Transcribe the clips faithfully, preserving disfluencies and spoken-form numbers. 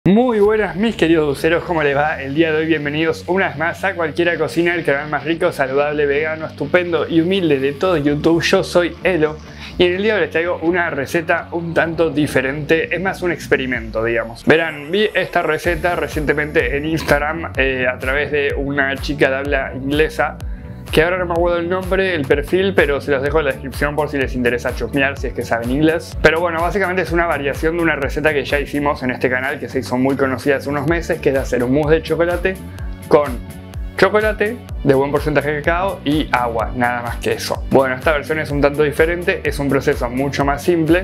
Muy buenas mis queridos dulceros, ¿cómo les va? El día de hoy bienvenidos una vez más a Cualquiera Cocina, el canal más rico, saludable, vegano, estupendo y humilde de todo YouTube. Yo soy Elo y en el día de hoy les traigo una receta un tanto diferente, es más un experimento, digamos. Verán, vi esta receta recientemente en Instagram eh, a través de una chica de habla inglesa, que ahora no me acuerdo el nombre, el perfil, pero se los dejo en la descripción por si les interesa chusmear, si es que saben inglés. Pero bueno, básicamente es una variación de una receta que ya hicimos en este canal, que se hizo muy conocida hace unos meses, que es de hacer un mousse de chocolate con chocolate de buen porcentaje de cacao y agua, nada más que eso. Bueno, esta versión es un tanto diferente, es un proceso mucho más simple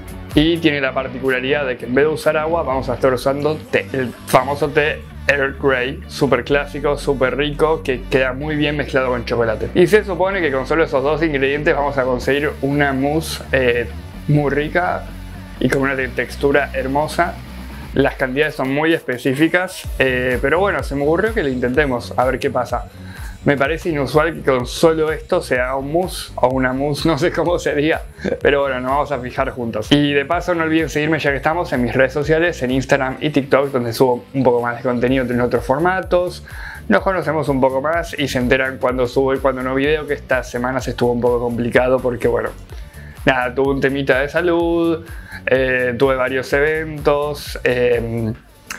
y tiene la particularidad de que en vez de usar agua vamos a estar usando té, el famoso té Earl Grey, súper clásico, súper rico, que queda muy bien mezclado con chocolate. Y se supone que con solo esos dos ingredientes vamos a conseguir una mousse eh, muy rica y con una textura hermosa. Las cantidades son muy específicas, eh, pero bueno, se me ocurrió que lo intentemos, a ver qué pasa. Me parece inusual que con solo esto se haga un mousse o una mousse, no sé cómo se diga, pero bueno, nos vamos a fijar juntos. Y de paso no olviden seguirme ya que estamos en mis redes sociales, en Instagram y TikTok, donde subo un poco más de contenido en otros formatos. Nos conocemos un poco más y se enteran cuando subo y cuando no video, que estas semanas estuvo un poco complicado porque bueno, nada, tuve un temita de salud, eh, tuve varios eventos, eh,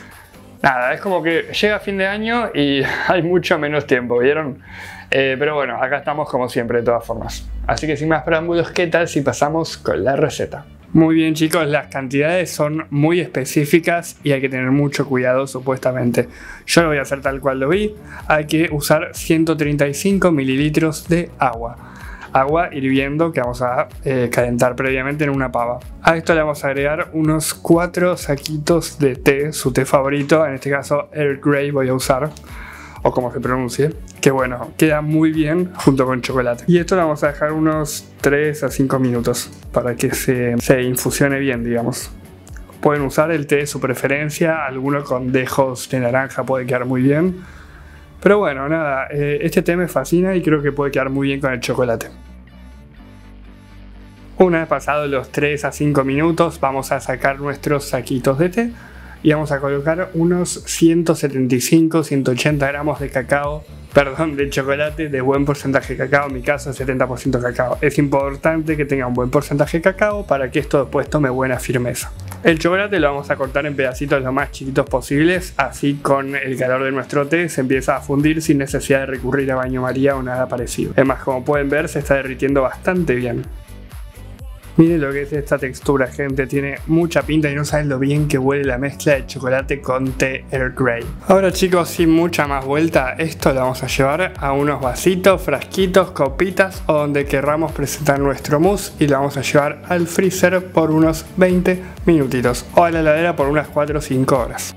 nada, es como que llega fin de año y hay mucho menos tiempo, ¿vieron? Eh, pero bueno, acá estamos como siempre de todas formas. Así que sin más preámbulos, ¿qué tal si pasamos con la receta? Muy bien chicos, las cantidades son muy específicas y hay que tener mucho cuidado supuestamente. Yo lo voy a hacer tal cual lo vi, hay que usar ciento treinta y cinco mililitros de agua. Agua hirviendo que vamos a eh, calentar previamente en una pava. A esto le vamos a agregar unos cuatro saquitos de té, su té favorito, en este caso Earl Grey voy a usar, o como se pronuncie, que bueno, queda muy bien junto con chocolate. Y esto lo vamos a dejar unos tres a cinco minutos para que se, se infusione bien, digamos. Pueden usar el té de su preferencia, alguno con dejos de naranja puede quedar muy bien. Pero bueno, nada, eh, este té me fascina y creo que puede quedar muy bien con el chocolate. Una vez pasados los tres a cinco minutos, vamos a sacar nuestros saquitos de té y vamos a colocar unos ciento setenta y cinco a ciento ochenta gramos de cacao, perdón, de chocolate de buen porcentaje de cacao, en mi caso setenta por ciento cacao. Es importante que tenga un buen porcentaje de cacao para que esto después tome buena firmeza. El chocolate lo vamos a cortar en pedacitos lo más chiquitos posibles, así con el calor de nuestro té se empieza a fundir sin necesidad de recurrir a baño María o nada parecido. Además, como pueden ver, se está derritiendo bastante bien. Miren lo que es esta textura, gente, tiene mucha pinta y no saben lo bien que huele la mezcla de chocolate con té Earl Grey. Ahora chicos, sin mucha más vuelta, esto lo vamos a llevar a unos vasitos, frasquitos, copitas o donde querramos presentar nuestro mousse y lo vamos a llevar al freezer por unos veinte minutitos o a la heladera por unas cuatro o cinco horas.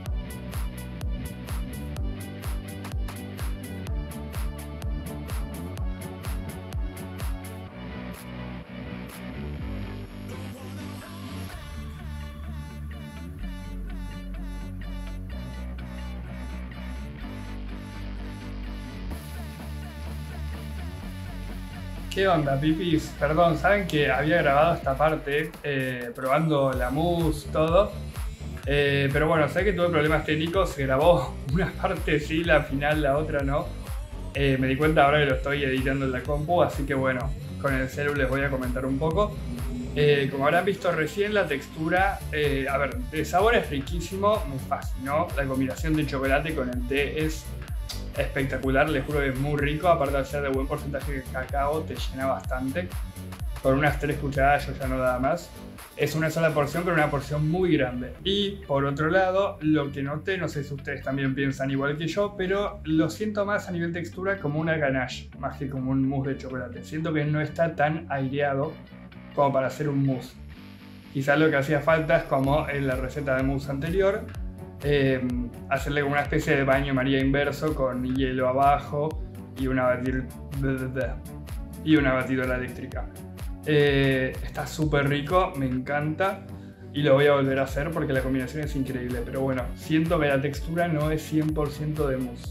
¿Qué onda, pipis? Perdón, saben que había grabado esta parte eh, probando la mousse, todo. Eh, pero bueno, sé que tuve problemas técnicos, se grabó una parte sí, la final, la otra no. Eh, me di cuenta ahora que lo estoy editando en la compu, así que bueno, con el celu les voy a comentar un poco. Eh, como habrán visto recién, la textura, eh, a ver, el sabor es riquísimo, me fascinó. La combinación de chocolate con el té es espectacular, les juro que es muy rico, aparte de ser de buen porcentaje de cacao, te llena bastante. Con unas tres cucharadas yo ya no daba más. Es una sola porción, pero una porción muy grande. Y por otro lado, lo que noté, no sé si ustedes también piensan igual que yo, pero lo siento más a nivel textura como una ganache, más que como un mousse de chocolate. Siento que no está tan aireado como para hacer un mousse. Quizás lo que hacía falta es como en la receta de mousse anterior, Eh, hacerle como una especie de baño María inverso con hielo abajo y una, batir, y una batidora eléctrica. Eh, está súper rico, me encanta y lo voy a volver a hacer porque la combinación es increíble, pero bueno, siento que la textura no es cien por ciento de mousse.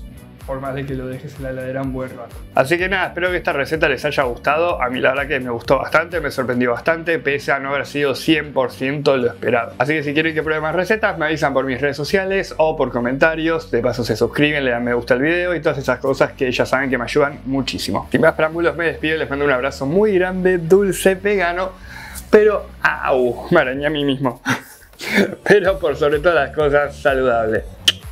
por más de que lo dejes en la heladera un buen rato. Así que nada, espero que esta receta les haya gustado. A mí la verdad que me gustó bastante, me sorprendió bastante, pese a no haber sido cien por ciento lo esperado. Así que si quieren que pruebe más recetas, me avisan por mis redes sociales o por comentarios. De paso se suscriben, le dan me gusta al video y todas esas cosas que ya saben que me ayudan muchísimo. Sin más preámbulos, me despido, les mando un abrazo muy grande, dulce, vegano, pero ¡au! Me arañé a mí mismo. Pero por sobre todas las cosas, saludable.